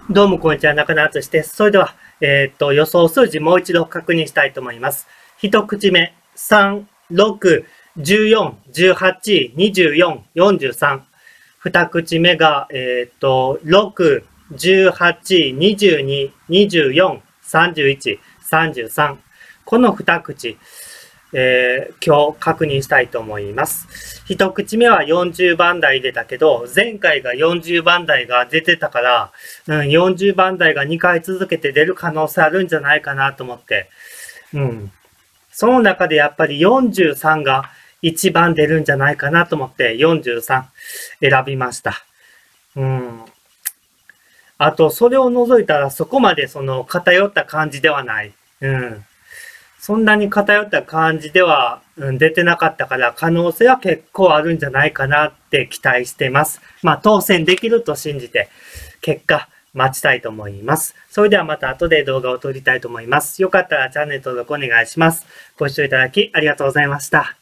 どうもこんにちは、中野敦です。それでは、予想数字もう一度確認したいと思います。一口目、3、6、14、18、24、43。二口目が、6、18、22、24、31、33。この二口、今日確認したいと思います。一口目は40番台出たけど、前回が40番台が出てたから、40番台が2回続けて出る可能性あるんじゃないかなと思って、その中でやっぱり43が一番出るんじゃないかなと思って43選びました。あと、それを除いたらそこまでその偏った感じではない。そんなに偏った感じでは、出てなかったから可能性は結構あるんじゃないかなって期待してます。当選できると信じて結果待ちたいと思います。それではまた後で動画を撮りたいと思います。よかったらチャンネル登録お願いします。ご視聴いただきありがとうございました。